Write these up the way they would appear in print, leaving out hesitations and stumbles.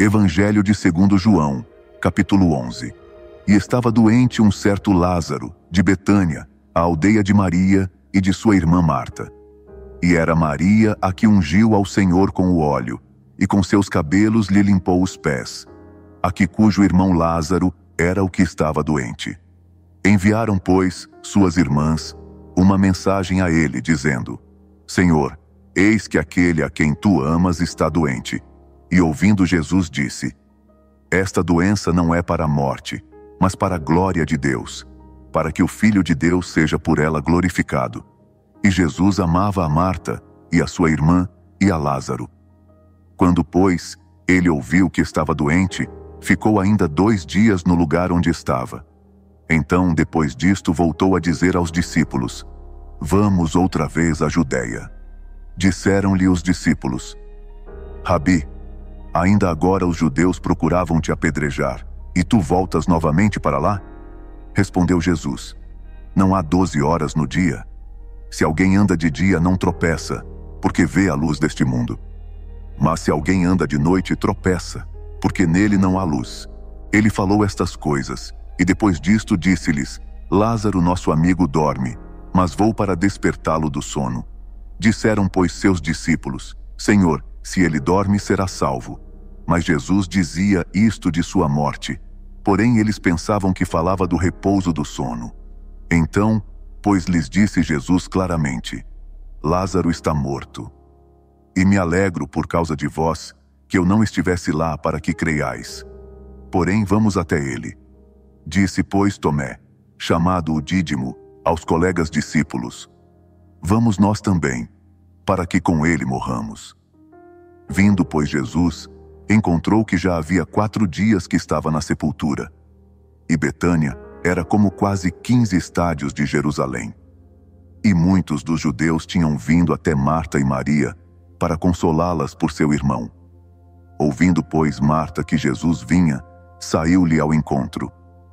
Evangelho de segundo João, capítulo 11. E estava doente um certo Lázaro, de Betânia, a aldeia de Maria e de sua irmã Marta. E era Maria a que ungiu ao Senhor com o óleo, e com seus cabelos lhe limpou os pés, a que cujo irmão Lázaro era o que estava doente. Enviaram, pois, suas irmãs, uma mensagem a ele, dizendo: Senhor, eis que aquele a quem tu amas está doente. E ouvindo Jesus disse: Esta doença não é para a morte, mas para a glória de Deus, para que o Filho de Deus seja por ela glorificado. E Jesus amava a Marta, e a sua irmã, e a Lázaro. Quando, pois, ele ouviu que estava doente, ficou ainda 2 dias no lugar onde estava. Então, depois disto, voltou a dizer aos discípulos: Vamos outra vez à Judeia. Disseram-lhe os discípulos: Rabi, ainda agora os judeus procuravam te apedrejar, e tu voltas novamente para lá? Respondeu Jesus: Não há 12 horas no dia? Se alguém anda de dia, não tropeça, porque vê a luz deste mundo. Mas se alguém anda de noite, tropeça, porque nele não há luz. Ele falou estas coisas, e depois disto disse-lhes: Lázaro, nosso amigo, dorme, mas vou para despertá-lo do sono. Disseram, pois, seus discípulos: Senhor, se ele dorme, será salvo. Mas Jesus dizia isto de sua morte. Porém eles pensavam que falava do repouso do sono. Então, pois lhes disse Jesus claramente: Lázaro está morto. E me alegro por causa de vós, que eu não estivesse lá para que creiais. Porém vamos até ele. Disse, pois, Tomé, chamado o Dídimo, aos colegas discípulos: Vamos nós também, para que com ele morramos. Vindo, pois, Jesus, encontrou que já havia 4 dias que estava na sepultura. E Betânia era como quase 15 estádios de Jerusalém. E muitos dos judeus tinham vindo até Marta e Maria, para consolá-las por seu irmão. Ouvindo, pois, Marta que Jesus vinha, saiu-lhe ao encontro.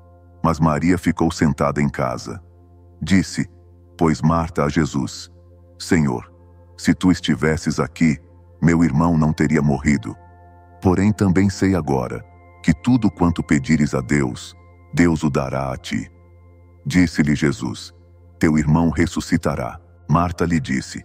Mas Maria ficou sentada em casa. Disse, pois, Marta a Jesus: Senhor, se tu estivesses aqui, meu irmão não teria morrido. Porém também sei agora, que tudo quanto pedires a Deus, Deus o dará a ti. Disse-lhe Jesus: Teu irmão ressuscitará. Marta lhe disse: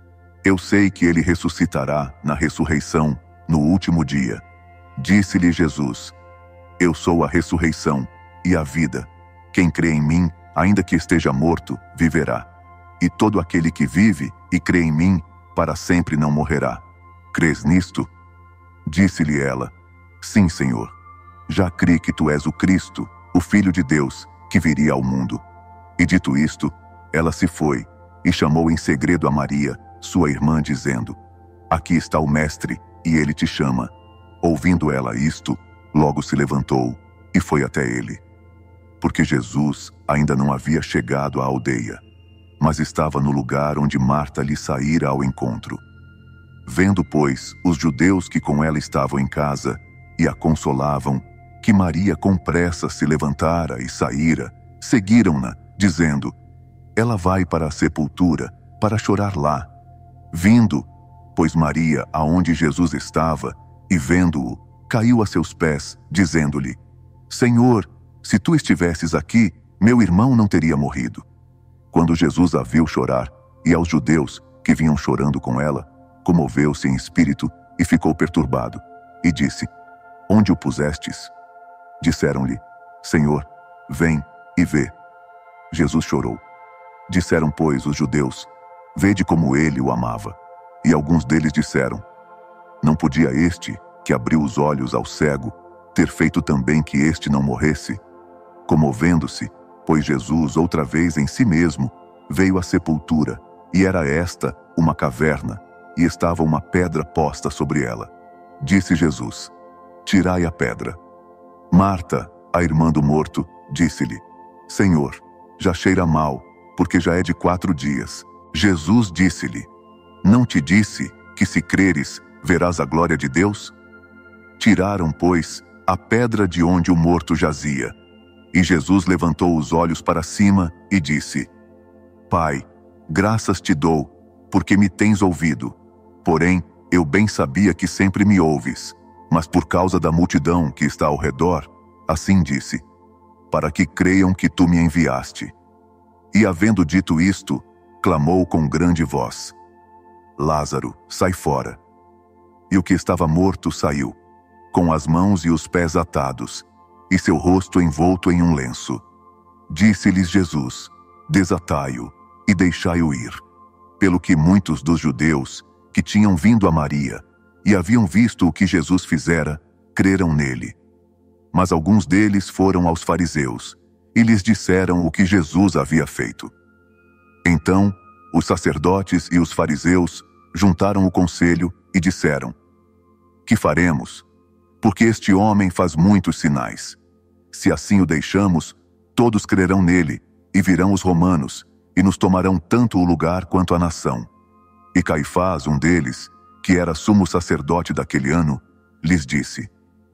Eu sei que ele ressuscitará na ressurreição, no último dia. Disse-lhe Jesus: Eu sou a ressurreição e a vida. Quem crê em mim, ainda que esteja morto, viverá. E todo aquele que vive e crê em mim, para sempre não morrerá. Crês nisto? Disse-lhe ela: Sim, Senhor. Já criei que tu és o Cristo, o Filho de Deus, que viria ao mundo. E dito isto, ela se foi, e chamou em segredo a Maria, sua irmã, dizendo: Aqui está o Mestre, e ele te chama. Ouvindo ela isto, logo se levantou, e foi até ele. Porque Jesus ainda não havia chegado à aldeia, mas estava no lugar onde Marta lhe saíra ao encontro. Vendo, pois, os judeus que com ela estavam em casa, e a consolavam, que Maria com pressa se levantara e saíra, seguiram-na, dizendo: Ela vai para a sepultura, para chorar lá. Vindo, pois, Maria aonde Jesus estava, e vendo-o, caiu a seus pés, dizendo-lhe: Senhor, se tu estivesses aqui, meu irmão não teria morrido. Quando Jesus a viu chorar, e aos judeus, que vinham chorando com ela, comoveu-se em espírito, e ficou perturbado, e disse: Onde o pusestes? Disseram-lhe: Senhor, vem e vê. Jesus chorou. Disseram, pois, os judeus: Vede como ele o amava. E alguns deles disseram: Não podia este, que abriu os olhos ao cego, ter feito também que este não morresse? Comovendo-se, pois Jesus outra vez em si mesmo, veio à sepultura, e era esta uma caverna, e estava uma pedra posta sobre ela. Disse Jesus: Tirai a pedra. Marta, a irmã do morto, disse-lhe: Senhor, já cheira mal, porque já é de 4 dias. Jesus disse-lhe: Não te disse que se creres, verás a glória de Deus? Tiraram, pois, a pedra de onde o morto jazia. E Jesus levantou os olhos para cima e disse: Pai, graças te dou, porque me tens ouvido. Porém, eu bem sabia que sempre me ouves. Mas por causa da multidão que está ao redor, assim disse: para que creiam que tu me enviaste. E havendo dito isto, clamou com grande voz: Lázaro, sai fora. E o que estava morto saiu, com as mãos e os pés atados, e seu rosto envolto em um lenço. Disse-lhes Jesus: desatai-o e deixai-o ir. Pelo que muitos dos judeus, que tinham vindo a Maria, e haviam visto o que Jesus fizera, creram nele. Mas alguns deles foram aos fariseus, e lhes disseram o que Jesus havia feito. Então, os sacerdotes e os fariseus juntaram o conselho e disseram: que faremos? Porque este homem faz muitos sinais. Se assim o deixamos, todos crerão nele, e virão os romanos, e nos tomarão tanto o lugar quanto a nação. E Caifás, um deles, que era sumo sacerdote daquele ano, lhes disse: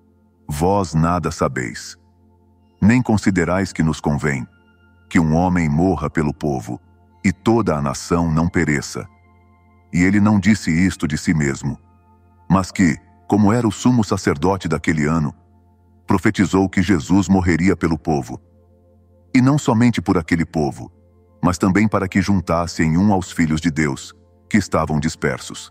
vós nada sabeis, nem considerais que nos convém que um homem morra pelo povo, e toda a nação não pereça. E ele não disse isto de si mesmo, mas que, como era o sumo sacerdote daquele ano, profetizou que Jesus morreria pelo povo. E não somente por aquele povo, mas também para que juntassem um aos filhos de Deus, que estavam dispersos.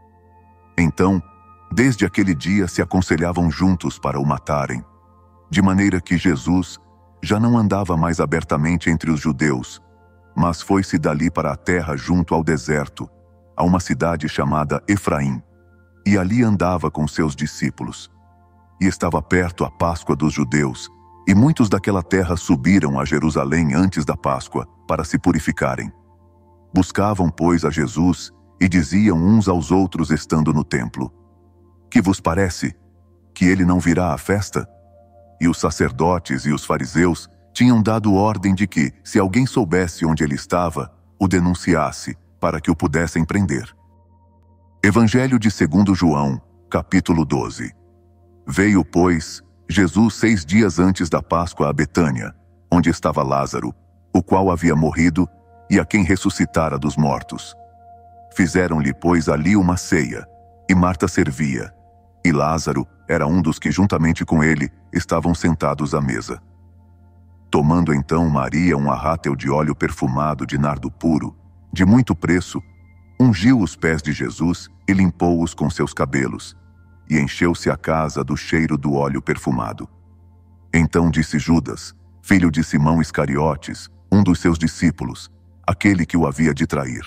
Então, desde aquele dia se aconselhavam juntos para o matarem, de maneira que Jesus já não andava mais abertamente entre os judeus, mas foi-se dali para a terra junto ao deserto, a uma cidade chamada Efraim, e ali andava com seus discípulos. E estava perto a Páscoa dos judeus, e muitos daquela terra subiram a Jerusalém antes da Páscoa, para se purificarem. Buscavam, pois, a Jesus, e diziam uns aos outros estando no templo: que vos parece? Que ele não virá à festa? E os sacerdotes e os fariseus tinham dado ordem de que, se alguém soubesse onde ele estava, o denunciasse, para que o pudessem prender. Evangelho de 2 João, capítulo 12. Veio, pois, Jesus 6 dias antes da Páscoa a Betânia, onde estava Lázaro, o qual havia morrido, e a quem ressuscitara dos mortos. Fizeram-lhe, pois, ali uma ceia, e Marta servia, e Lázaro era um dos que juntamente com ele estavam sentados à mesa. Tomando então Maria um arrátel de óleo perfumado de nardo puro, de muito preço, ungiu os pés de Jesus e limpou-os com seus cabelos, e encheu-se a casa do cheiro do óleo perfumado. Então disse Judas, filho de Simão Iscariotes, um dos seus discípulos, aquele que o havia de trair: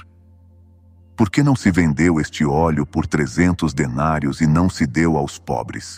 por que não se vendeu este óleo por 300 denários e não se deu aos pobres?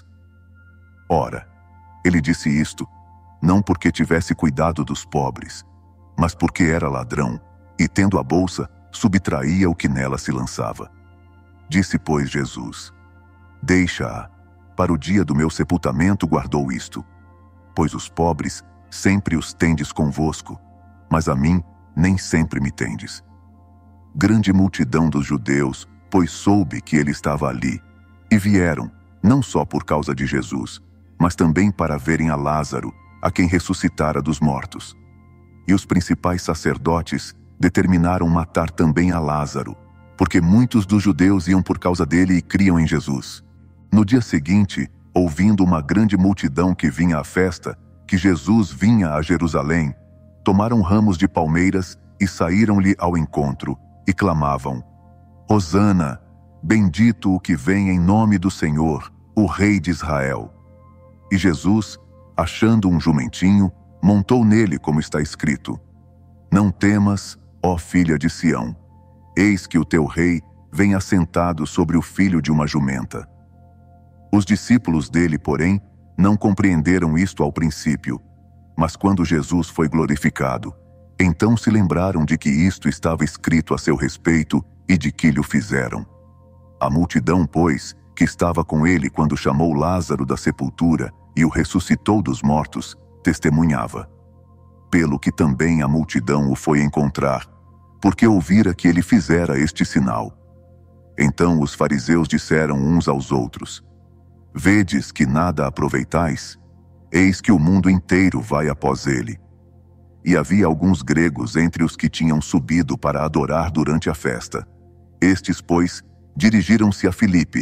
Ora, ele disse isto, não porque tivesse cuidado dos pobres, mas porque era ladrão, e tendo a bolsa, subtraía o que nela se lançava. Disse, pois, Jesus: deixa-a, para o dia do meu sepultamento guardou isto. Pois os pobres sempre os tendes convosco, mas a mim nem sempre me tendes. Grande multidão dos judeus, pois soube que ele estava ali, e vieram, não só por causa de Jesus, mas também para verem a Lázaro, a quem ressuscitara dos mortos. E os principais sacerdotes determinaram matar também a Lázaro, porque muitos dos judeus iam por causa dele e criam em Jesus. No dia seguinte, ouvindo uma grande multidão que vinha à festa, que Jesus vinha a Jerusalém, tomaram ramos de palmeiras e saíram-lhe ao encontro, e clamavam: Hosana, bendito o que vem em nome do Senhor, o Rei de Israel. E Jesus, achando um jumentinho, montou nele, como está escrito: não temas, ó filha de Sião, eis que o teu rei vem assentado sobre o filho de uma jumenta. Os discípulos dele, porém, não compreenderam isto ao princípio, mas quando Jesus foi glorificado, então se lembraram de que isto estava escrito a seu respeito e de que lhe o fizeram. A multidão, pois, que estava com ele quando chamou Lázaro da sepultura e o ressuscitou dos mortos, testemunhava. Pelo que também a multidão o foi encontrar, porque ouvira que ele fizera este sinal. Então os fariseus disseram uns aos outros: vedes que nada aproveitais? Eis que o mundo inteiro vai após ele. E havia alguns gregos entre os que tinham subido para adorar durante a festa. Estes, pois, dirigiram-se a Filipe,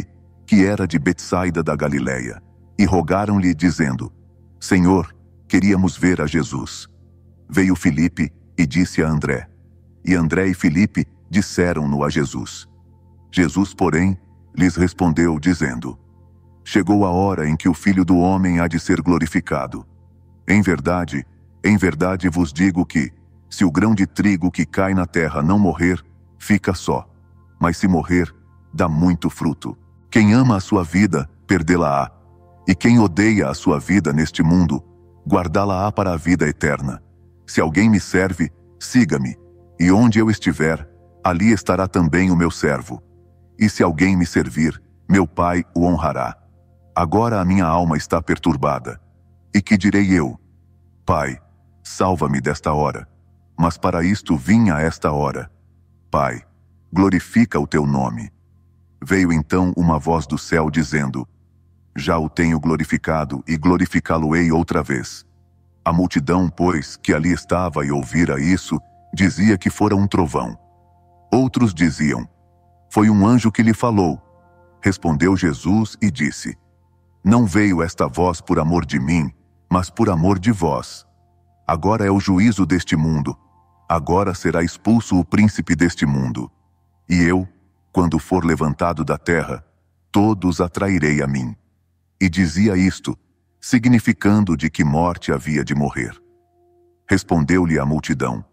que era de Betsaida da Galileia, e rogaram-lhe, dizendo: Senhor, queríamos ver a Jesus. Veio Filipe e disse a André. E André e Filipe disseram-no a Jesus. Jesus, porém, lhes respondeu, dizendo: Chegou a hora em que o Filho do Homem há de ser glorificado. Em verdade vos digo que, se o grão de trigo que cai na terra não morrer, fica só. Mas se morrer, dá muito fruto. Quem ama a sua vida, perdê-la-á. E quem odeia a sua vida neste mundo, guardá-la-á para a vida eterna. Se alguém me serve, siga-me. E onde eu estiver, ali estará também o meu servo. E se alguém me servir, meu Pai o honrará. Agora a minha alma está perturbada. E que direi eu? Pai, salva-me desta hora. Mas para isto vim a esta hora. Pai, glorifica o teu nome. Veio então uma voz do céu dizendo: Já o tenho glorificado e glorificá-lo-ei outra vez. A multidão, pois, que ali estava e ouvira isso, dizia que fora um trovão. Outros diziam: Foi um anjo que lhe falou. Respondeu Jesus e disse: Não veio esta voz por amor de mim, mas por amor de vós. Agora é o juízo deste mundo. Agora será expulso o príncipe deste mundo. E eu, quando for levantado da terra, todos atrairei a mim. E dizia isto, significando de que morte havia de morrer. Respondeu-lhe a multidão: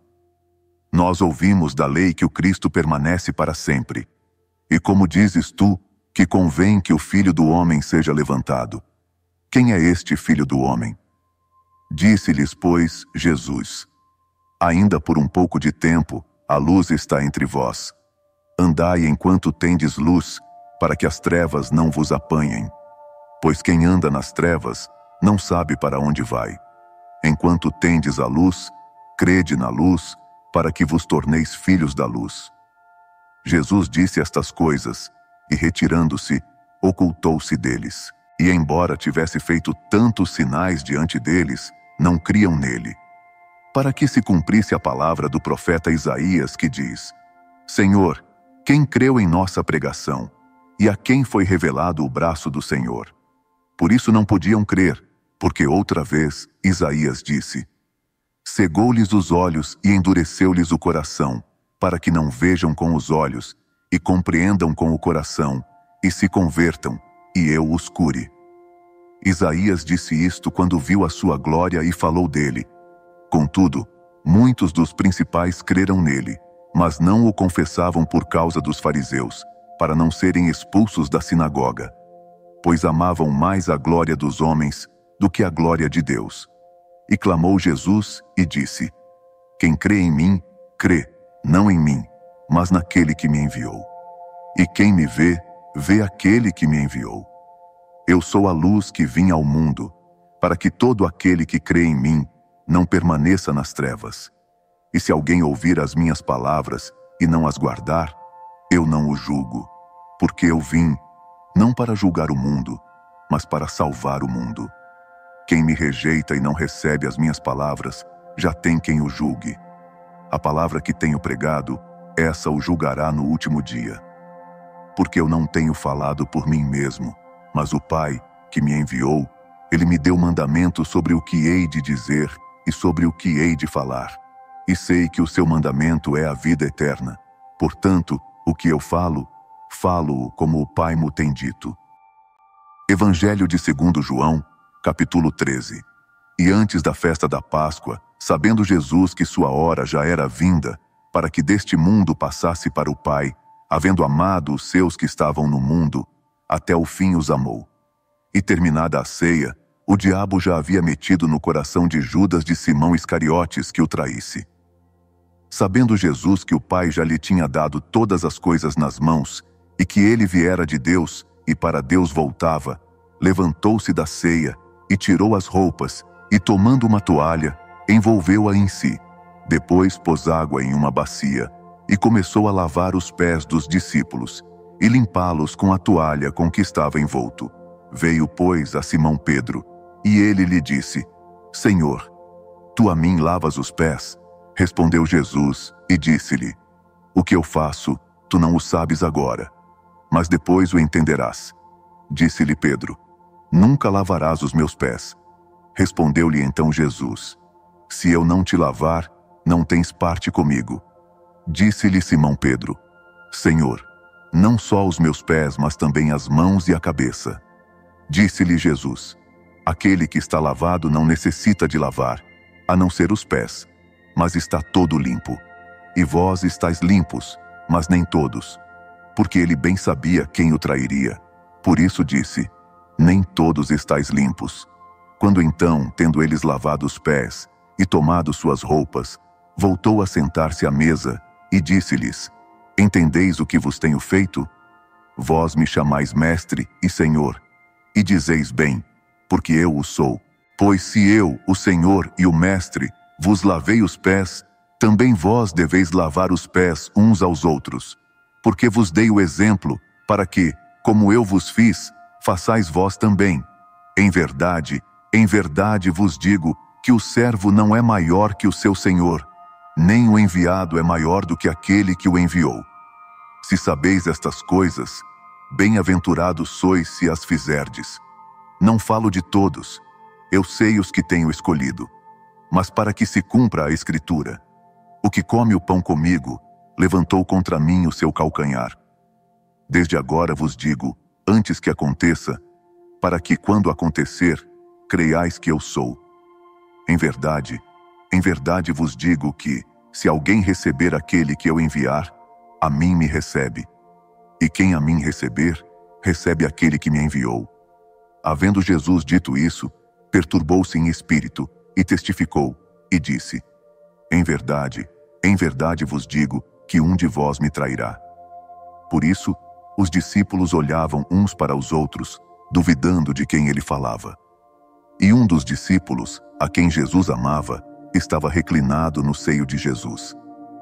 Nós ouvimos da lei que o Cristo permanece para sempre. E como dizes tu, que convém que o Filho do Homem seja levantado? Quem é este Filho do Homem? Disse-lhes, pois, Jesus: Ainda por um pouco de tempo, a luz está entre vós. Andai enquanto tendes luz, para que as trevas não vos apanhem. Pois quem anda nas trevas, não sabe para onde vai. Enquanto tendes a luz, crede na luz, para que vos torneis filhos da luz. Jesus disse estas coisas, e retirando-se, ocultou-se deles. E embora tivesse feito tantos sinais diante deles, não criam nele. Para que se cumprisse a palavra do profeta Isaías, que diz: Senhor, quem creu em nossa pregação? E a quem foi revelado o braço do Senhor? Por isso não podiam crer, porque outra vez Isaías disse: Cegou-lhes os olhos e endureceu-lhes o coração, para que não vejam com os olhos, e compreendam com o coração, e se convertam, e eu os cure. Isaías disse isto quando viu a sua glória e falou dele. Contudo, muitos dos principais creram nele, mas não o confessavam por causa dos fariseus, para não serem expulsos da sinagoga. Pois amavam mais a glória dos homens do que a glória de Deus. E clamou Jesus e disse: Quem crê em mim, crê, não em mim, mas naquele que me enviou. E quem me vê, vê aquele que me enviou. Eu sou a luz que vim ao mundo, para que todo aquele que crê em mim não permaneça nas trevas. E se alguém ouvir as minhas palavras e não as guardar, eu não o julgo, porque eu vim, não para julgar o mundo, mas para salvar o mundo. Quem me rejeita e não recebe as minhas palavras, já tem quem o julgue. A palavra que tenho pregado, essa o julgará no último dia. Porque eu não tenho falado por mim mesmo, mas o Pai, que me enviou, ele me deu mandamento sobre o que hei de dizer e sobre o que hei de falar. E sei que o seu mandamento é a vida eterna. Portanto, o que eu falo, falo-o como o Pai mo tem dito. Evangelho de 2 João, capítulo 13. E antes da festa da Páscoa, sabendo Jesus que sua hora já era vinda, para que deste mundo passasse para o Pai, havendo amado os seus que estavam no mundo, até o fim os amou. E terminada a ceia, o diabo já havia metido no coração de Judas de Simão Iscariotes que o traísse. Sabendo Jesus que o Pai já lhe tinha dado todas as coisas nas mãos, e que ele viera de Deus, e para Deus voltava, levantou-se da ceia, e tirou as roupas, e tomando uma toalha, envolveu-a em si. Depois pôs água em uma bacia, e começou a lavar os pés dos discípulos, e limpá-los com a toalha com que estava envolto. Veio, pois, a Simão Pedro, e ele lhe disse: Senhor, tu a mim lavas os pés? Respondeu Jesus, e disse-lhe: O que eu faço, tu não o sabes agora, mas depois o entenderás. Disse-lhe Pedro: Nunca lavarás os meus pés. Respondeu-lhe então Jesus: Se eu não te lavar, não tens parte comigo. Disse-lhe Simão Pedro: Senhor, não só os meus pés, mas também as mãos e a cabeça. Disse-lhe Jesus: Aquele que está lavado não necessita de lavar, a não ser os pés, mas está todo limpo. E vós estáis limpos, mas nem todos. Porque ele bem sabia quem o trairia. Por isso disse: Nem todos estáis limpos. Quando então, tendo eles lavado os pés e tomado suas roupas, voltou a sentar-se à mesa e disse-lhes: Entendeis o que vos tenho feito? Vós me chamais mestre e senhor, e dizeis bem, porque eu o sou. Pois se eu, o Senhor e o Mestre, vos lavei os pés, também vós deveis lavar os pés uns aos outros. Porque vos dei o exemplo, para que, como eu vos fiz, façais vós também. Em verdade vos digo que o servo não é maior que o seu senhor, nem o enviado é maior do que aquele que o enviou. Se sabeis estas coisas, bem-aventurados sois se as fizerdes. Não falo de todos, eu sei os que tenho escolhido, mas para que se cumpra a Escritura: O que come o pão comigo, levantou contra mim o seu calcanhar. Desde agora vos digo, antes que aconteça, para que, quando acontecer, creiais que eu sou. Em verdade vos digo que, se alguém receber aquele que eu enviar, a mim me recebe. E quem a mim receber, recebe aquele que me enviou. Havendo Jesus dito isso, perturbou-se em espírito, e testificou, e disse: Em verdade vos digo, que um de vós me trairá. Por isso, os discípulos olhavam uns para os outros, duvidando de quem ele falava. E um dos discípulos, a quem Jesus amava, estava reclinado no seio de Jesus.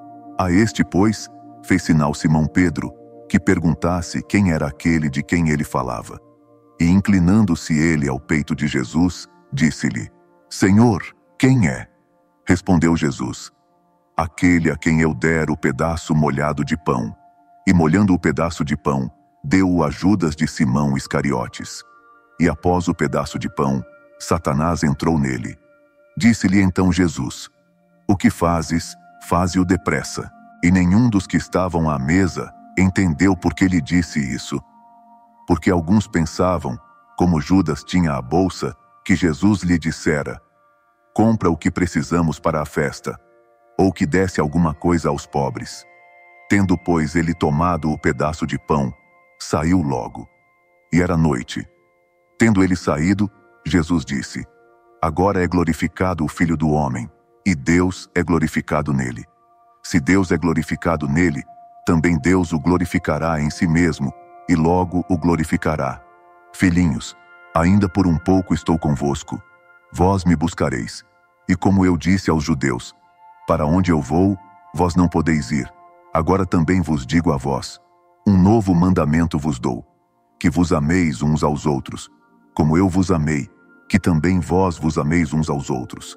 A este, pois, fez sinal Simão Pedro, que perguntasse quem era aquele de quem ele falava. E inclinando-se ele ao peito de Jesus, disse-lhe: Senhor, quem é? Respondeu Jesus: Aquele a quem eu der o pedaço molhado de pão. E molhando o pedaço de pão, deu-o a Judas de Simão Iscariotes. E após o pedaço de pão, Satanás entrou nele. Disse-lhe então Jesus: O que fazes, faze-o depressa. E nenhum dos que estavam à mesa entendeu por que lhe disse isso. Porque alguns pensavam, como Judas tinha a bolsa, que Jesus lhe dissera: Compra o que precisamos para a festa, ou que desse alguma coisa aos pobres. Tendo, pois, ele tomado o pedaço de pão, saiu logo. E era noite. Tendo ele saído, Jesus disse: Agora é glorificado o Filho do Homem, e Deus é glorificado nele. Se Deus é glorificado nele, também Deus o glorificará em si mesmo, e logo o glorificará. Filhinhos, ainda por um pouco estou convosco. Vós me buscareis. E como eu disse aos judeus: Para onde eu vou, vós não podeis ir. Agora também vos digo a vós: Um novo mandamento vos dou, que vos ameis uns aos outros, como eu vos amei, que também vós vos ameis uns aos outros.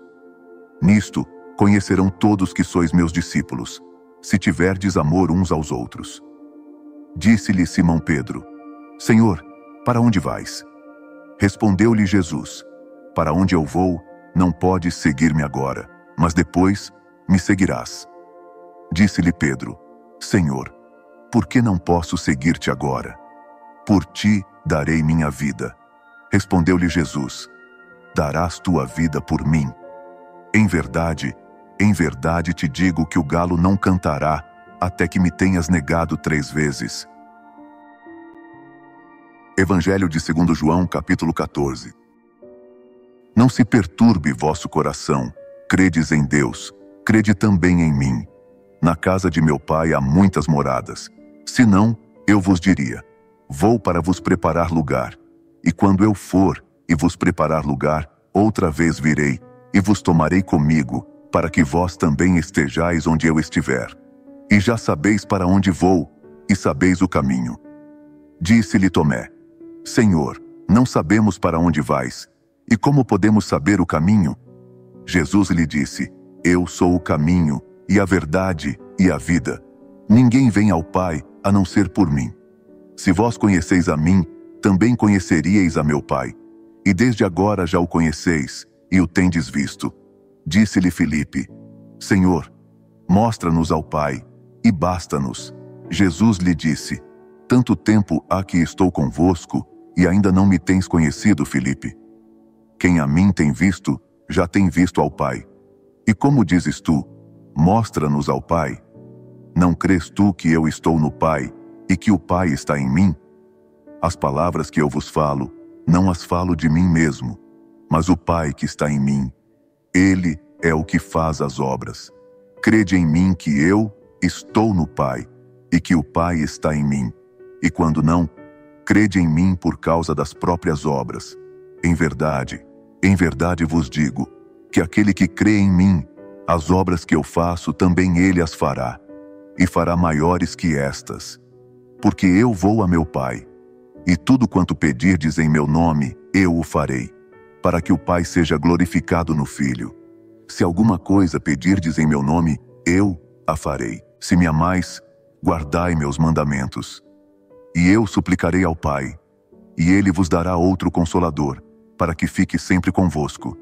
Nisto conhecerão todos que sois meus discípulos, se tiverdes amor uns aos outros. Disse-lhe Simão Pedro: Senhor, para onde vais? Respondeu-lhe Jesus: Para onde eu vou, não podes seguir-me agora, mas depois me seguirás. Disse-lhe Pedro: Senhor, por que não posso seguir-te agora? Por ti darei minha vida. Respondeu-lhe Jesus: Darás tua vida por mim. Em verdade te digo que o galo não cantará, até que me tenhas negado 3 vezes. Evangelho de 2 João, capítulo 14. Não se perturbe vosso coração, credes em Deus, crede também em mim. Na casa de meu Pai há muitas moradas. Se não, eu vos diria: Vou para vos preparar lugar. E quando eu for e vos preparar lugar, outra vez virei, e vos tomarei comigo, para que vós também estejais onde eu estiver. E já sabeis para onde vou, e sabeis o caminho. Disse-lhe Tomé: Senhor, não sabemos para onde vais, e como podemos saber o caminho? Jesus lhe disse: Eu sou o caminho, e a verdade, e a vida. Ninguém vem ao Pai, a não ser por mim. Se vós conheceis a mim, também conheceríeis a meu Pai. E desde agora já o conheceis, e o tendes visto. Disse-lhe Filipe: Senhor, mostra-nos ao Pai, e basta-nos. Jesus lhe disse: Tanto tempo há que estou convosco, e ainda não me tens conhecido, Filipe? Quem a mim tem visto, já tem visto ao Pai. E como dizes tu: Mostra-nos ao Pai? Não crês tu que eu estou no Pai, e que o Pai está em mim? As palavras que eu vos falo, não as falo de mim mesmo, mas o Pai que está em mim. Ele é o que faz as obras. Crede em mim que eu estou no Pai, e que o Pai está em mim. E quando não, crede em mim por causa das próprias obras. Em verdade vos digo, que aquele que crê em mim, as obras que eu faço também ele as fará, e fará maiores que estas. Porque eu vou a meu Pai, e tudo quanto pedirdes em meu nome, eu o farei, para que o Pai seja glorificado no Filho. Se alguma coisa pedirdes em meu nome, eu a farei. Se me amais, guardai meus mandamentos. E eu suplicarei ao Pai, e ele vos dará outro Consolador, para que fique sempre convosco.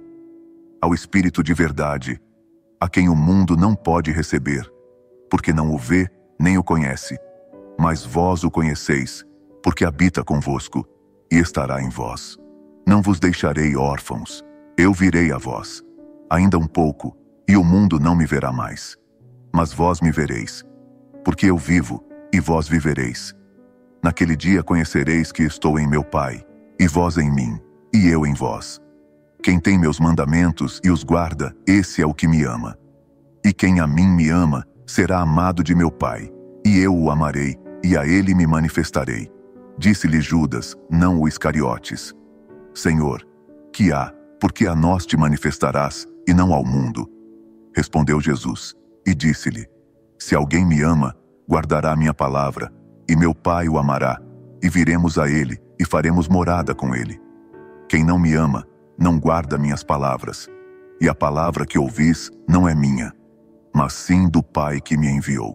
Ao Espírito de verdade, a quem o mundo não pode receber, porque não o vê nem o conhece. Mas vós o conheceis, porque habita convosco, e estará em vós. Não vos deixarei órfãos, eu virei a vós. Ainda um pouco, e o mundo não me verá mais. Mas vós me vereis, porque eu vivo, e vós vivereis. Naquele dia conhecereis que estou em meu Pai, e vós em mim, e eu em vós. Quem tem meus mandamentos e os guarda, esse é o que me ama. E quem a mim me ama, será amado de meu Pai, e eu o amarei, e a ele me manifestarei. Disse-lhe Judas, não o Iscariotes: Senhor, que há, porque a nós te manifestarás, e não ao mundo? Respondeu Jesus, e disse-lhe: Se alguém me ama, guardará minha palavra, e meu Pai o amará, e viremos a ele, e faremos morada com ele. Quem não me ama, não guarda minhas palavras, e a palavra que ouvis não é minha, mas sim do Pai que me enviou.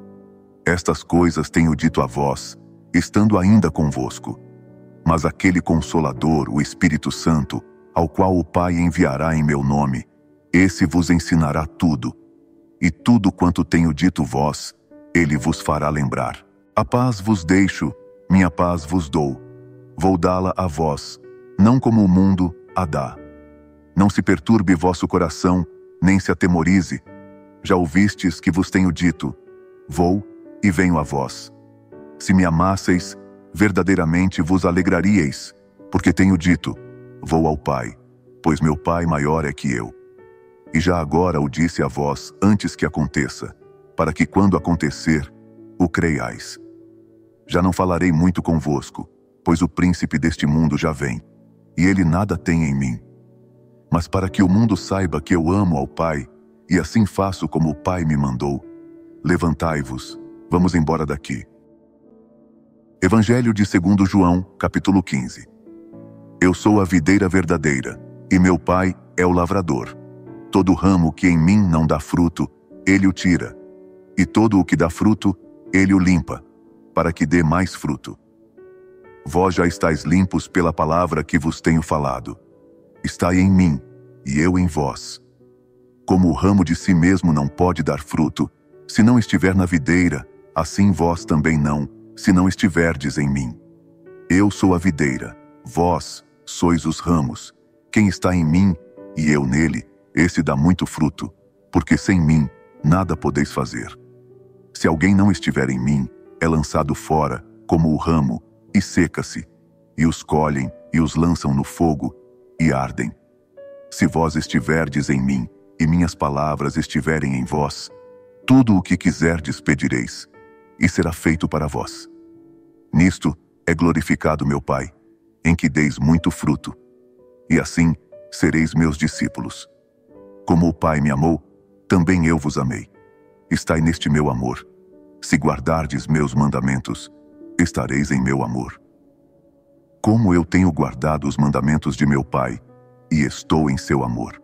Estas coisas tenho dito a vós, estando ainda convosco. Mas aquele Consolador, o Espírito Santo, ao qual o Pai enviará em meu nome, esse vos ensinará tudo, e tudo quanto tenho dito vós, ele vos fará lembrar. A paz vos deixo, minha paz vos dou. Vou dá-la a vós, não como o mundo a dá. Não se perturbe vosso coração, nem se atemorize. Já ouvistes que vos tenho dito: Vou e venho a vós. Se me amasseis, verdadeiramente vos alegraríeis, porque tenho dito: Vou ao Pai, pois meu Pai maior é que eu. E já agora o disse a vós antes que aconteça, para que quando acontecer, o creiais. Já não falarei muito convosco, pois o príncipe deste mundo já vem, e ele nada tem em mim. Mas para que o mundo saiba que eu amo ao Pai, e assim faço como o Pai me mandou, levantai-vos, vamos embora daqui. Evangelho de 2 João, capítulo 15. Eu sou a videira verdadeira, e meu Pai é o lavrador. Todo ramo que em mim não dá fruto, ele o tira, e todo o que dá fruto, ele o limpa, para que dê mais fruto. Vós já estáis limpos pela palavra que vos tenho falado. Estai em mim, e eu em vós. Como o ramo de si mesmo não pode dar fruto, se não estiver na videira, assim vós também não, se não estiverdes em mim. Eu sou a videira, vós sois os ramos. Quem está em mim, e eu nele, esse dá muito fruto, porque sem mim nada podeis fazer. Se alguém não estiver em mim, é lançado fora, como o ramo, e seca-se, e os colhem, e os lançam no fogo, e ardem. Se vós estiverdes em mim, e minhas palavras estiverem em vós, tudo o que quiserdes pedireis, e será feito para vós. Nisto é glorificado meu Pai, em que deis muito fruto, e assim sereis meus discípulos. Como o Pai me amou, também eu vos amei. Estai neste meu amor. Se guardardes meus mandamentos, estareis em meu amor. Como eu tenho guardado os mandamentos de meu Pai, e estou em seu amor.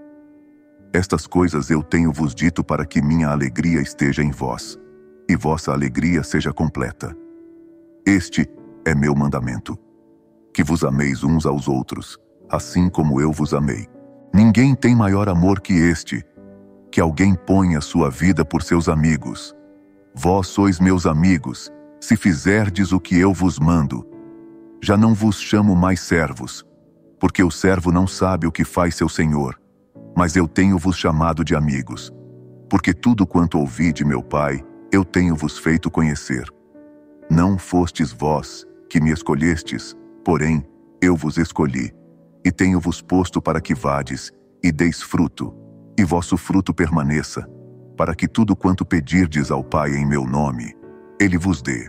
Estas coisas eu tenho vos dito para que minha alegria esteja em vós, e vossa alegria seja completa. Este é meu mandamento: que vos ameis uns aos outros, assim como eu vos amei. Ninguém tem maior amor que este, que alguém ponha sua vida por seus amigos. Vós sois meus amigos, se fizerdes o que eu vos mando. Já não vos chamo mais servos, porque o servo não sabe o que faz seu senhor, mas eu tenho-vos chamado de amigos, porque tudo quanto ouvi de meu Pai, eu tenho-vos feito conhecer. Não fostes vós que me escolhestes, porém, eu vos escolhi, e tenho-vos posto para que vades, e deis fruto, e vosso fruto permaneça, para que tudo quanto pedirdes ao Pai em meu nome, Ele vos dê.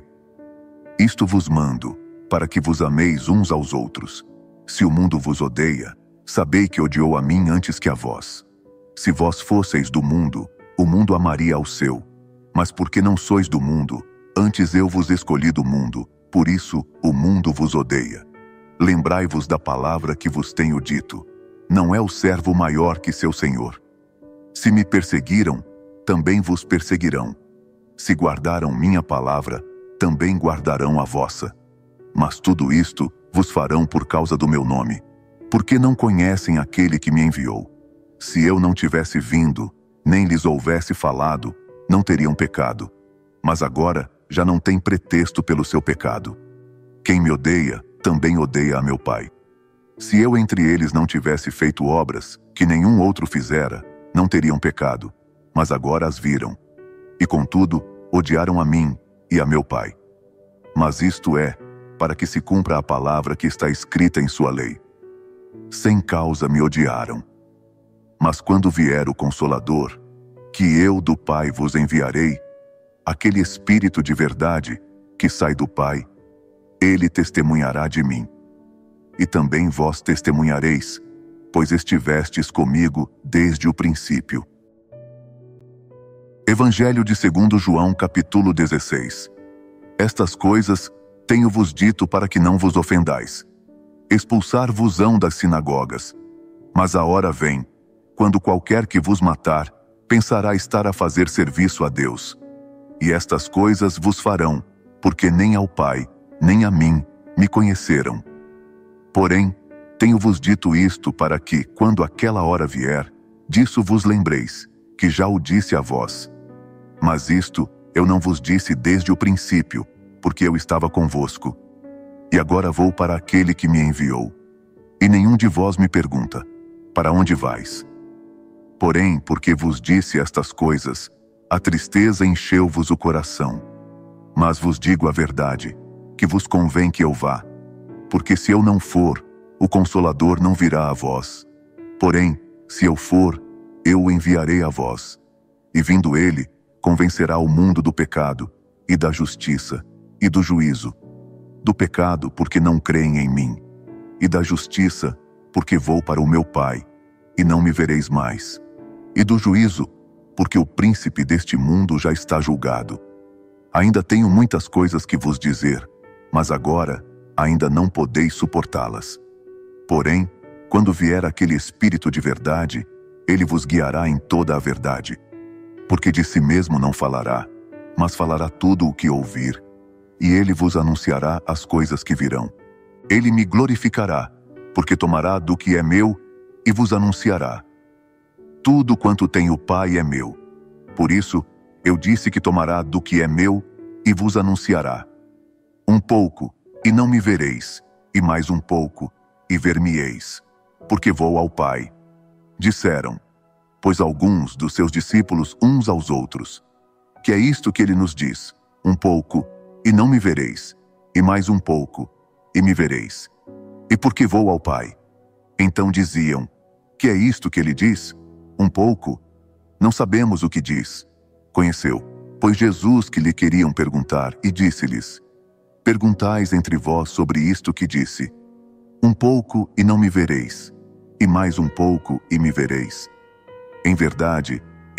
Isto vos mando, para que vos ameis uns aos outros. Se o mundo vos odeia, sabei que odiou a mim antes que a vós. Se vós fosseis do mundo, o mundo amaria ao seu. Mas porque não sois do mundo, antes eu vos escolhi do mundo, por isso o mundo vos odeia. Lembrai-vos da palavra que vos tenho dito. Não é o servo maior que seu senhor. Se me perseguiram, também vos perseguirão. Se guardaram minha palavra, também guardarão a vossa. Mas tudo isto vos farão por causa do meu nome, porque não conhecem aquele que me enviou. Se eu não tivesse vindo, nem lhes houvesse falado, não teriam pecado. Mas agora já não tem pretexto pelo seu pecado. Quem me odeia, também odeia a meu Pai. Se eu entre eles não tivesse feito obras que nenhum outro fizera, não teriam pecado, mas agora as viram. E contudo, odiaram a mim e a meu Pai. Mas isto é, para que se cumpra a palavra que está escrita em sua lei. Sem causa me odiaram. Mas quando vier o Consolador, que eu do Pai vos enviarei, aquele Espírito de verdade que sai do Pai, ele testemunhará de mim. E também vós testemunhareis, pois estivestes comigo desde o princípio. Evangelho de 2 João, capítulo 16. Estas coisas tenho-vos dito para que não vos ofendais. Expulsar-vos-ão das sinagogas. Mas a hora vem, quando qualquer que vos matar, pensará estar a fazer serviço a Deus. E estas coisas vos farão, porque nem ao Pai, nem a mim, me conheceram. Porém, tenho-vos dito isto para que, quando aquela hora vier, disso vos lembreis, que já o disse a vós. Mas isto eu não vos disse desde o princípio, porque eu estava convosco. E agora vou para aquele que me enviou. E nenhum de vós me pergunta, para onde vais? Porém, porque vos disse estas coisas, a tristeza encheu-vos o coração. Mas vos digo a verdade, que vos convém que eu vá. Porque se eu não for, o Consolador não virá a vós. Porém, se eu for, eu o enviarei a vós. E vindo ele, convencerá o mundo do pecado, e da justiça, e do juízo. Do pecado, porque não creem em mim. E da justiça, porque vou para o meu Pai, e não me vereis mais. E do juízo, porque o príncipe deste mundo já está julgado. Ainda tenho muitas coisas que vos dizer, mas agora ainda não podeis suportá-las. Porém, quando vier aquele Espírito de verdade, ele vos guiará em toda a verdade. Porque de si mesmo não falará, mas falará tudo o que ouvir, e ele vos anunciará as coisas que virão. Ele me glorificará, porque tomará do que é meu e vos anunciará. Tudo quanto tem o Pai é meu. Por isso, eu disse que tomará do que é meu e vos anunciará. Um pouco, e não me vereis, e mais um pouco, e ver-me-eis, porque vou ao Pai. Disseram, pois alguns dos seus discípulos uns aos outros, que é isto que ele nos diz, um pouco, e não me vereis, e mais um pouco, e me vereis. E porque vou ao Pai? Então diziam, que é isto que ele diz? Um pouco? Não sabemos o que diz. Conheceu, pois Jesus que lhe queriam perguntar, e disse-lhes, perguntais entre vós sobre isto que disse, um pouco e não me vereis, e mais um pouco e me vereis. Em verdade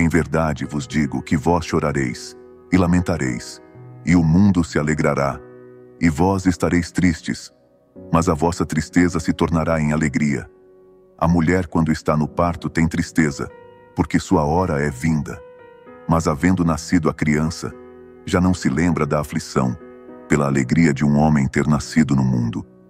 vos digo que vós chorareis, e lamentareis, e o mundo se alegrará, e vós estareis tristes, mas a vossa tristeza se tornará em alegria. A mulher, quando está no parto, tem tristeza, porque sua hora é vinda. Mas havendo nascido a criança, já não se lembra da aflição, pela alegria de um homem ter nascido no mundo.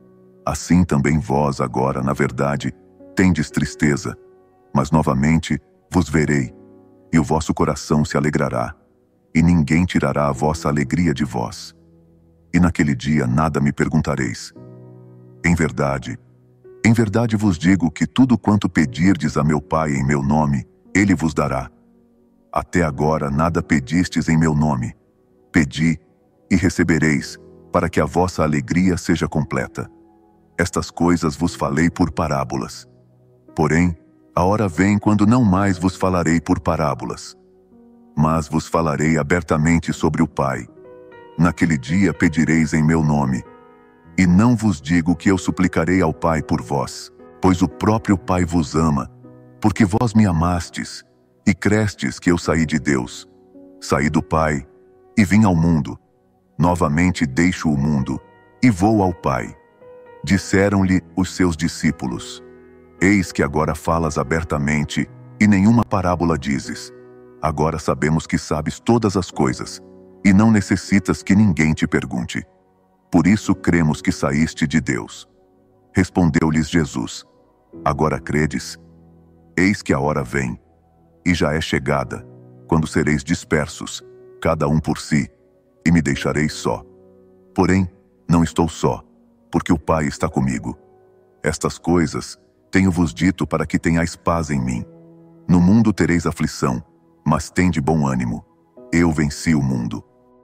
Assim também vós agora, na verdade, tendes tristeza, mas novamente vos verei, e o vosso coração se alegrará, e ninguém tirará a vossa alegria de vós. E naquele dia nada me perguntareis. Em verdade vos digo que tudo quanto pedirdes a meu Pai em meu nome, ele vos dará. Até agora nada pedistes em meu nome. Pedi, e recebereis, para que a vossa alegria seja completa. Estas coisas vos falei por parábolas. Porém, a hora vem quando não mais vos falarei por parábolas, mas vos falarei abertamente sobre o Pai. Naquele dia pedireis em meu nome. E não vos digo que eu suplicarei ao Pai por vós, pois o próprio Pai vos ama, porque vós me amastes, e crestes que eu saí de Deus. Saí do Pai, e vim ao mundo. Novamente deixo o mundo, e vou ao Pai. Disseram-lhe os seus discípulos: Eis que agora falas abertamente, e nenhuma parábola dizes. Agora sabemos que sabes todas as coisas, e não necessitas que ninguém te pergunte. Por isso cremos que saíste de Deus. Respondeu-lhes Jesus: Agora credes? Eis que a hora vem, e já é chegada, quando sereis dispersos, cada um por si, e me deixareis só. Porém, não estou só, porque o Pai está comigo. Estas coisas tenho-vos dito para que tenhais paz em mim. No mundo tereis aflição, mas tende bom ânimo. Eu venci o mundo.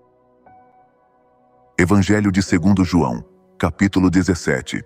Evangelho de 2 João, capítulo 17.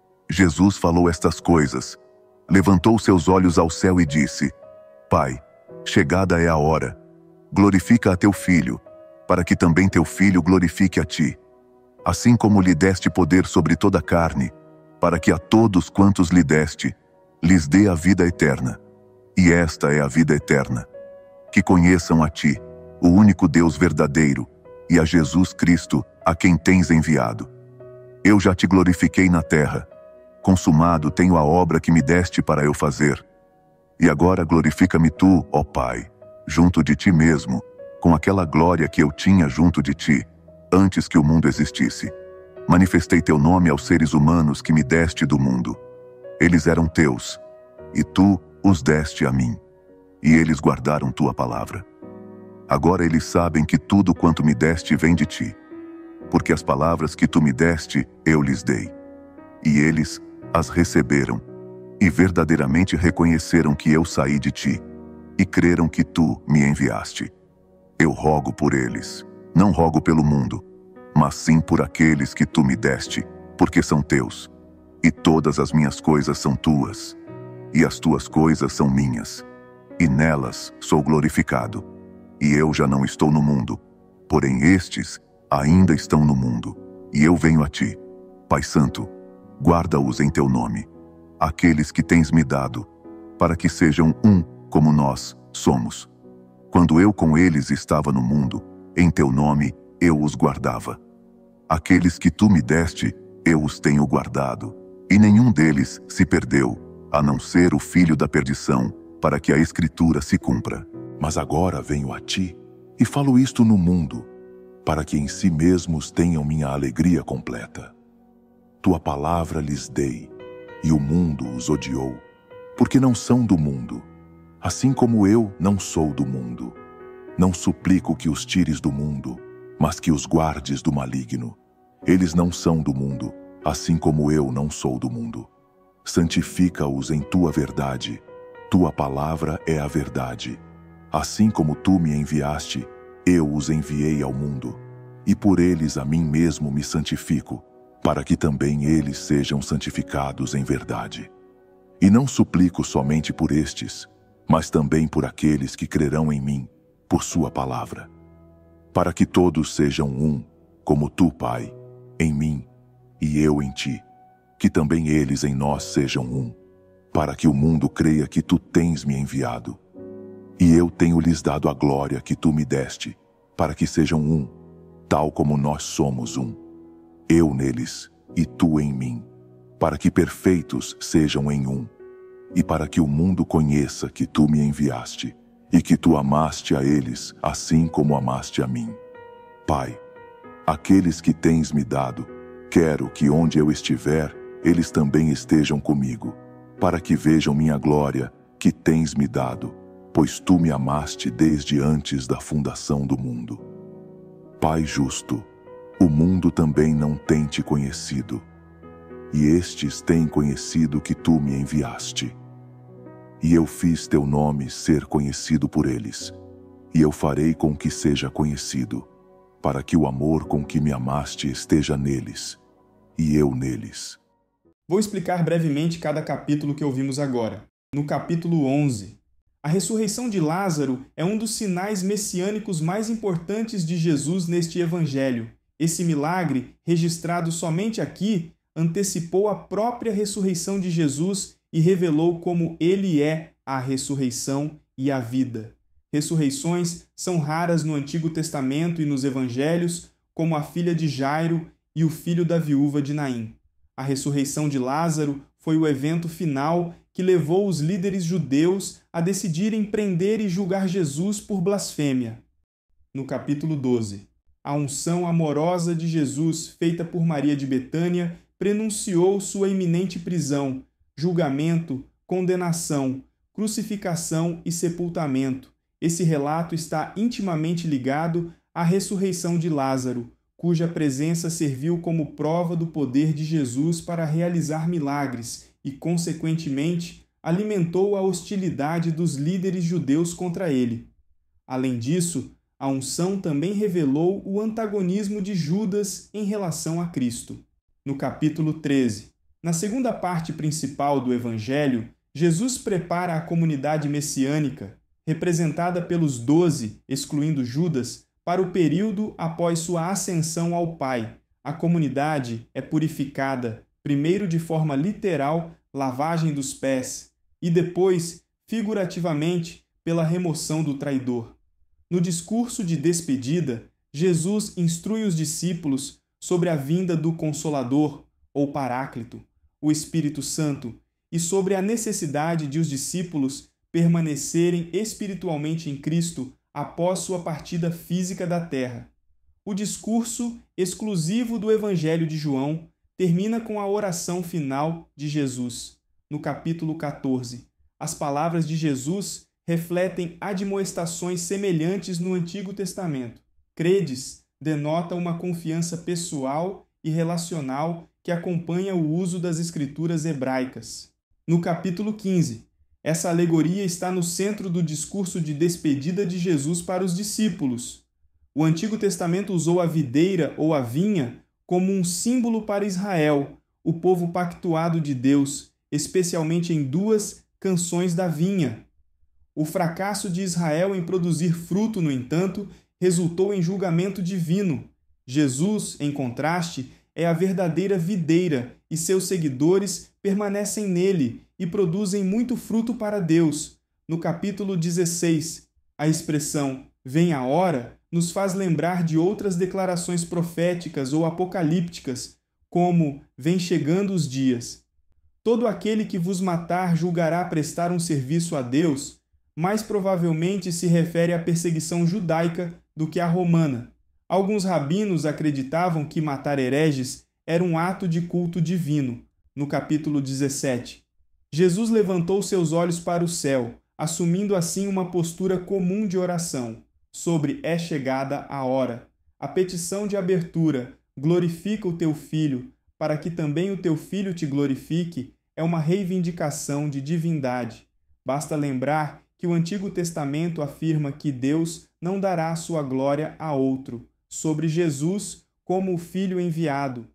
Jesus falou estas coisas, levantou seus olhos ao céu e disse: Pai, chegada é a hora. Glorifica a teu Filho, para que também teu Filho glorifique a ti. Assim como lhe deste poder sobre toda a carne, para que a todos quantos lhe deste, lhes dê a vida eterna. E esta é a vida eterna: que conheçam a ti, o único Deus verdadeiro, e a Jesus Cristo, a quem tens enviado. Eu já te glorifiquei na terra. Consumado tenho a obra que me deste para eu fazer. E agora glorifica-me tu, ó Pai, junto de ti mesmo, com aquela glória que eu tinha junto de ti, antes que o mundo existisse. Manifestei teu nome aos seres humanos que me deste do mundo. Eles eram teus, e tu os deste a mim, e eles guardaram tua palavra. Agora eles sabem que tudo quanto me deste vem de ti, porque as palavras que tu me deste, eu lhes dei. E eles as receberam, e verdadeiramente reconheceram que eu saí de ti, e creram que tu me enviaste. Eu rogo por eles, não rogo pelo mundo, mas sim por aqueles que tu me deste, porque são teus. E todas as minhas coisas são tuas, e as tuas coisas são minhas, e nelas sou glorificado. E eu já não estou no mundo, porém estes ainda estão no mundo, e eu venho a ti. Pai Santo, guarda-os em teu nome, aqueles que tens me dado, para que sejam um como nós somos. Quando eu com eles estava no mundo, em teu nome eu os guardava. Aqueles que tu me deste, eu os tenho guardado, e nenhum deles se perdeu, a não ser o filho da perdição, para que a Escritura se cumpra. Mas agora venho a ti, e falo isto no mundo, para que em si mesmos tenham minha alegria completa. Tua palavra lhes dei, e o mundo os odiou, porque não são do mundo, assim como eu não sou do mundo. Não suplico que os tires do mundo, mas que os guardes do maligno. Eles não são do mundo, assim como eu não sou do mundo. Santifica-os em tua verdade. Tua palavra é a verdade. Assim como tu me enviaste, eu os enviei ao mundo, e por eles a mim mesmo me santifico, para que também eles sejam santificados em verdade. E não suplico somente por estes, mas também por aqueles que crerão em mim, por sua palavra. Para que todos sejam um, como tu, Pai, em mim, e eu em ti, que também eles em nós sejam um, para que o mundo creia que tu tens me enviado. E eu tenho-lhes dado a glória que tu me deste, para que sejam um, tal como nós somos um. Eu neles, e tu em mim, para que perfeitos sejam em um, e para que o mundo conheça que tu me enviaste, e que tu amaste a eles, assim como amaste a mim. Pai, aqueles que tens me dado, quero que onde eu estiver, eles também estejam comigo, para que vejam minha glória, que tens me dado, pois tu me amaste desde antes da fundação do mundo. Pai justo, o mundo também não tem te conhecido, e estes têm conhecido que tu me enviaste. E eu fiz teu nome ser conhecido por eles, e eu farei com que seja conhecido, para que o amor com que me amaste esteja neles, e eu neles. Vou explicar brevemente cada capítulo que ouvimos agora. No capítulo 11, a ressurreição de Lázaro é um dos sinais messiânicos mais importantes de Jesus neste evangelho. Esse milagre, registrado somente aqui, antecipou a própria ressurreição de Jesus e revelou como ele é a ressurreição e a vida. Ressurreições são raras no Antigo Testamento e nos evangelhos, como a filha de Jairo e o filho da viúva de Naim. A ressurreição de Lázaro foi o evento final que levou os líderes judeus a decidirem prender e julgar Jesus por blasfêmia. No capítulo 12, a unção amorosa de Jesus, feita por Maria de Betânia, prenunciou sua iminente prisão, julgamento, condenação, crucificação e sepultamento. Esse relato está intimamente ligado à ressurreição de Lázaro, cuja presença serviu como prova do poder de Jesus para realizar milagres e, consequentemente, alimentou a hostilidade dos líderes judeus contra ele. Além disso, a unção também revelou o antagonismo de Judas em relação a Cristo. No capítulo 13, na segunda parte principal do Evangelho, Jesus prepara a comunidade messiânica, representada pelos 12, excluindo Judas, para o período após sua ascensão ao Pai. A comunidade é purificada, primeiro de forma literal, lavagem dos pés, e depois, figurativamente, pela remoção do traidor. No discurso de despedida, Jesus instrui os discípulos sobre a vinda do Consolador, ou Paráclito, o Espírito Santo, e sobre a necessidade de os discípulos permanecerem espiritualmente em Cristo após sua partida física da terra. O discurso exclusivo do Evangelho de João termina com a oração final de Jesus, no capítulo 14. As palavras de Jesus refletem admoestações semelhantes no Antigo Testamento. Credes denota uma confiança pessoal e relacional que acompanha o uso das escrituras hebraicas. No capítulo 15, essa alegoria está no centro do discurso de despedida de Jesus para os discípulos. O Antigo Testamento usou a videira ou a vinha como um símbolo para Israel, o povo pactuado de Deus, especialmente em duas canções da vinha. O fracasso de Israel em produzir fruto, no entanto, resultou em julgamento divino. Jesus, em contraste, é a verdadeira videira e seus seguidores permanecem nele e produzem muito fruto para Deus. No capítulo 16, a expressão "vem a hora" nos faz lembrar de outras declarações proféticas ou apocalípticas, como "vem chegando os dias". Todo aquele que vos matar julgará prestar um serviço a Deus, mais provavelmente se refere à perseguição judaica do que à romana. Alguns rabinos acreditavam que matar hereges era um ato de culto divino. No capítulo 17, Jesus levantou seus olhos para o céu, assumindo assim uma postura comum de oração, sobre "é chegada a hora". A petição de abertura, "glorifica o teu Filho, para que também o teu Filho te glorifique", é uma reivindicação de divindade. Basta lembrar que o Antigo Testamento afirma que Deus não dará sua glória a outro, sobre Jesus como o Filho enviado.